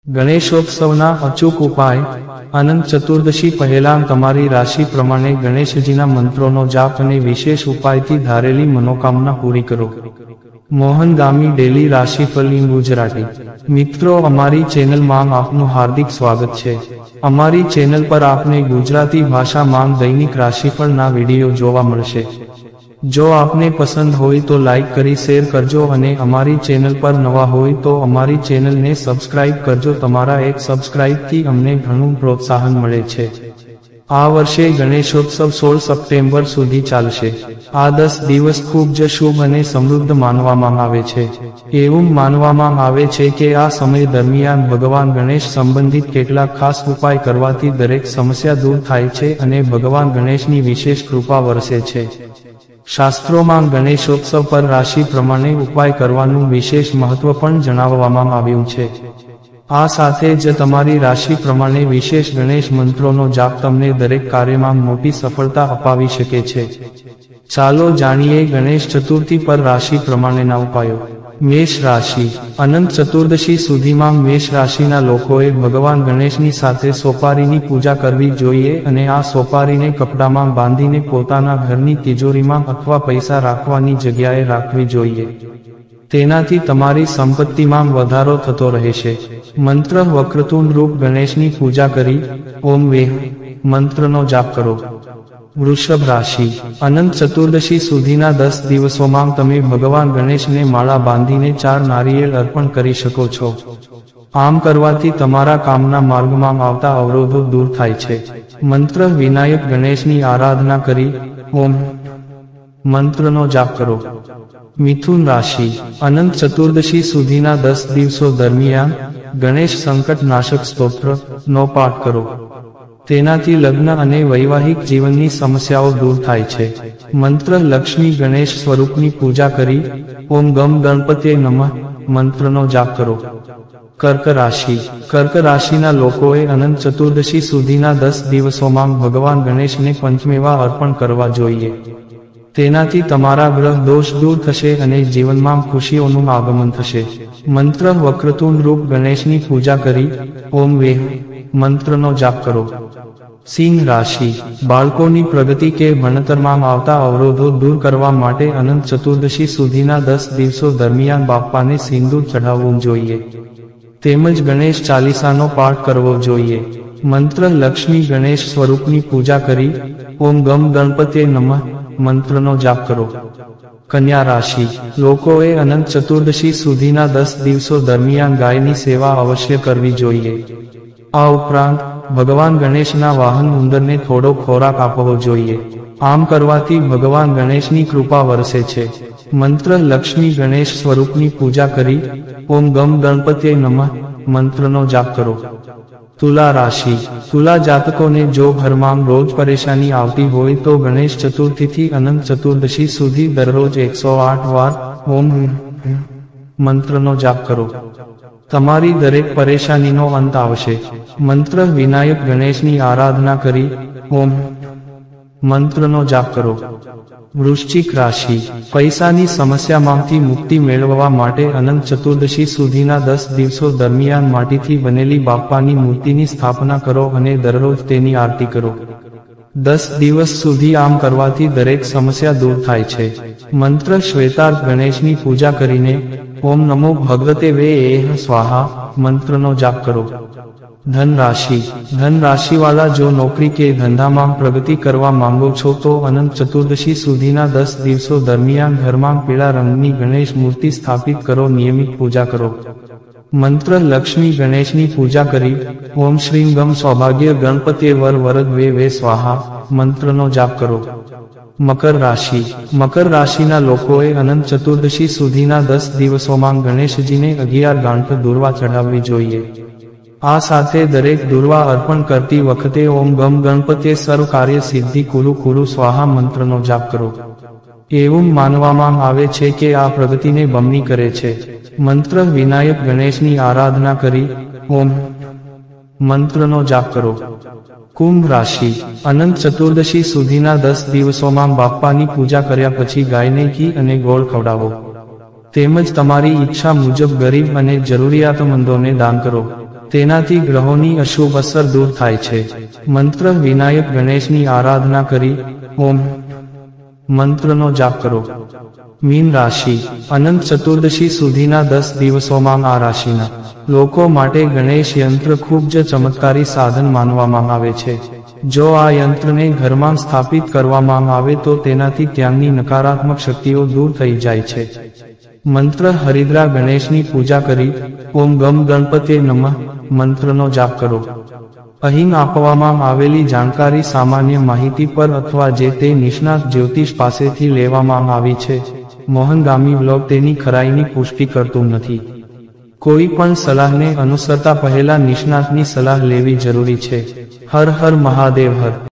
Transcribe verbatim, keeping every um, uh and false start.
ગણેશોત્સવના અચૂક ઉપાય. અનંત ચતુર્દશી પહેલાં તમારી રાશિ પ્રમાણે ગણેશજીના મંત્રોનો જાપ અને વિશેષ ઉપાયથી ધારેલી મનોકામના પૂરી કરો. મોહન ગામી ડેલી રાશિફળ ઇન ગુજરાતી. મિત્રો, અમારી ચેનલમાં આપનું હાર્દિક સ્વાગત છે. અમારી ચેનલ પર આપને ગુજરાતી ભાષામાં દૈનિક રાશિફળના વિડીયો જોવા મળશે. જો આપને પસંદ હોય તો લાઈક કરી શેર કરજો અને અમારી ચેનલ પર નવા હોય તો અમારી ચેનલને સબસ્ક્રાઇબ કરજો. તમારા એક સબસ્ક્રાઇબથી અમને ઘણું પ્રોત્સાહન મળે છે. આ વર્ષે ગણેશોત્સવ સોળ સપ્ટેમ્બર સુધી ચાલશે. આ દસ દિવસ ખૂબ જ શુભ અને સમૃદ્ધ માનવામાં આવે છે. એવું માનવામાં આવે છે કે આ સમય દરમિયાન ભગવાન ગણેશ સંબંધિત કેટલાક ખાસ ઉપાય કરવાથી દરેક સમસ્યા દૂર થાય છે અને ભગવાન ગણેશની વિશેષ કૃપા વરસે છે. શાસ્ત્રોમાં ગણેશોત્સવ પર રાશિ પ્રમાણે ઉપાય કરવાનું વિશેષ મહત્વ પણ જણાવવામાં આવ્યું છે. આ સાથે જ તમારી રાશિ પ્રમાણે વિશેષ ગણેશ મંત્રોનો જાપ તમને દરેક કાર્યમાં મોટી સફળતા અપાવી શકે છે. ચાલો જાણીએ ગણેશ ચતુર્થી પર રાશિ પ્રમાણેના ઉપાયો. મેષ રાશિ. અનંત ચતુર્દશી સુધીમાં મેષ રાશિના લોકોએ ભગવાન ગણેશની સાથે સોપારીની પૂજા કરવી જોઈએ અને આ સોપારીને કપડામાં બાંધીને પોતાના ઘરની તિજોરીમાં અથવા પૈસા રાખવાની જગ્યાએ રાખવી જોઈએ. તેનાથી તમારી સંપત્તિમાં વધારો થતો રહેશે. મંત્ર. વક્રતુંડ રૂપ ગણેશની પૂજા કરી ઓમ વેહ મંત્રનો જાપ કરો. વૃષભ રાશિ. અનંત ચતુર્દશી સુધીના દસ દિવસોમાં તમે ભગવાન ગણેશને માળા બાંધીને ચાર નારિયેળ અર્પણ કરી શકો છો. આમ કરવાથી તમારા કામના માર્ગમાં આવતા અવરોધો દૂર થાય છે. મંત્ર. વિનાયક ગણેશની આરાધના કરી ઓમ મંત્રનો જાપ કરો. મિથુન રાશિ. અનંત ચતુર્દશી સુધીના દસ દિવસો દરમિયાન ગણેશ સંકટ નાશક સ્તોત્ર નો પાઠ કરો. તેનાથી લગ્ન અને વૈવાહિક જીવનની સમસ્યાઓ દૂર થાય છે. મંત્ર. લક્ષ્મી ગણેશ સ્વરૂપની પૂજા કરી ઓમ ગમ ગણપતે નમઃ મંત્રનો જાપ કરો. કર્ક રાશિ. કર્ક રાશિના લોકોએ અનંત ચતુર્દશી સુધીના દસ દિવસોમાં ભગવાન ગણેશને પંચમેવા અર્પણ કરવા જોઈએ. તેનાથી તમારા ગ્રહ દોષ દૂર થશે અને જીવનમાં ખુશીઓનું આગમન થશે. મંત્ર. વક્રતુંડ રૂપ ગણેશની પૂજા કરી ઓમ વેહ મંત્રનો જાપ કરો. સિંહ રાશિ. બાળકોની પ્રગતિ કે ભણતરમાં આવતા અવરોધો દૂર કરવા માટે અનંત ચતુર્દશી સુધીના દસ દિવસો દરમિયાન બાપ્પાને સિંદૂર ચઢાવવું જોઈએ. તેમજ ગણેશ ચાલીસાનો પાઠ કરવો જોઈએ. મંત્ર. લક્ષ્મી ગણેશ સ્વરૂપની પૂજા કરી ઓમ ગમ ગણપતે નમઃ મંત્રનો જાપ કરો. કન્યા રાશિ. લોકોએ અનંત ચતુર્દશી સુધીના દસ દિવસો દરમિયાન ગાયની સેવા અવશ્ય કરવી જોઈએ. આ ઉપરાંત ભગવાન ગણેશના વાહન ઉંદરને થોડો ખોરાક આપવો જોઈએ. આમ કરવાથી ભગવાન ગણેશની કૃપા વરસે છે. મંત્ર. લક્ષ્મી ગણેશ સ્વરૂપની પૂજા કરી ઓમ ગમ ગણપતે નમઃ મંત્રનો જાપ કરો. તુલા રાશિ. તુલા જાતકોને જો ઘરમાં રોજ પરેશાની આવતી હોય તો ગણેશ ચતુર્થીથી અનંત ચતુર્દશી સુધી દરરોજ એકસો આઠ વાર ઓમ મંત્રનો જાપ કરો. તમારી દરેક પરેશાનીનો અંત આવશે. મંત્ર. વિનાયક ગણેશની આરાધના કરી ઓમ મંત્રનો જાપ કરો. વૃશ્ચિક રાશિ. પૈસાની સમસ્યામાંથી મુક્તિ મેળવવા માટે અનંત ચતુર્દશી સુધીના દસ દિવસો દરમિયાન માટીથી બનેલી બાપ્પાની મૂર્તિની સ્થાપના કરો અને દરરોજ તેની આરતી કરો. દસ દિવસ સુધી આમ કરવાથી દરેક સમસ્યા દૂર થાય છે. મંત્ર. શ્વેતાર્ક ગણેશની પૂજા કરીને ઓમ નમો ભગવતે વે એહ સ્વાહા મંત્રનો જાપ કરો. ધન રાશિ. ધન રાશિવાળા જો નોકરી કે ધંધામાં પ્રગતિ કરવા માંગો છો તો અનંત ચતુર્દશી સુધીના દસ દિવસો દરમિયાન ઘરમાં પીળા રંગની ગણેશ મૂર્તિ સ્થાપિત કરો. નિયમિત પૂજા કરો. મંત્ર. લક્ષ્મી ગણેશની પૂજા કરી ઓમ શ્રીમ ગમ સૌભાગ્ય ગણપતે વર વરદ વે વે સ્વાહા મંત્રનો જાપ કરો. મકર રાશિ. મકર રાશિના લોકોએ અનંત ચતુર્દશી સુધીના દસ દિવસોમાં ગણેશજીને અગિયાર ગાંઠ દુર્વા ચઢાવવી જોઈએ. આ સાથે દરેક દુર્વા અર્પણ કરતી વખતે ઓમ ગમ ગણપતે સર્વ કાર્ય સિદ્ધિ કુરુ કુરુ સ્વાહા મંત્રનો જાપ કરો. એવું માનવામાં આવે છે કે આ પ્રગતિને બમણી કરે છે. મંત્ર. વિનાયક ગણેશની આરાધના કરી ઓમ મંત્રનો જાપ કરો. કુંભ રાશિ. અનંત ચતુર્દશી સુધીના દસ દિવસોમાં બાપ્પાની પૂજા કર્યા પછી ગાયને ઘી અને ગોળ ખવડાવો. તેમજ તમારી ઈચ્છા મુજબ ગરીબ અને જરૂરિયાતમંદોને દાન કરો. તેનાથી ગ્રહોની અશુભ અસર દૂર થાય છે. મંત્ર વિનાયક ગણેશની આરાધના કરી ઓમ મંત્રનો જાપ કરો. મીન રાશિ. અનંત ચતુર્દશી સુધીના દસ દિવસોમાં આ રાશિના લોકો માટે ગણેશ યંત્ર ખૂબ જ ચમત્કારી સાધન માનવામાં આવે છે. જો આ યંત્રને ઘરમાં સ્થાપિત કરવામાં આવે તો તેનાથી ત્યાંની નકારાત્મક શક્તિઓ દૂર થઈ જાય છે. મંત્ર હરિદ્રા ગણેશની પૂજા કરી ઓમ ગમ ગણપતે નમઃ મંત્રનો જાપ કરો. અહીં આપવામાં આવેલી જાણકારી સામાન્ય માહિતી પર અથવા જે તે નિષ્ણાત જ્યોતિષ પાસેથી લેવામાં આવી છે. મોહનગામી વ્લોગ તેની ખરાઈની પુષ્ટિ કરતું નથી. કોઈ પણ સલાહને અનુસરતા પહેલા નિષ્ણાતની સલાહ લેવી જરૂરી છે. હર હર મહાદેવ હર.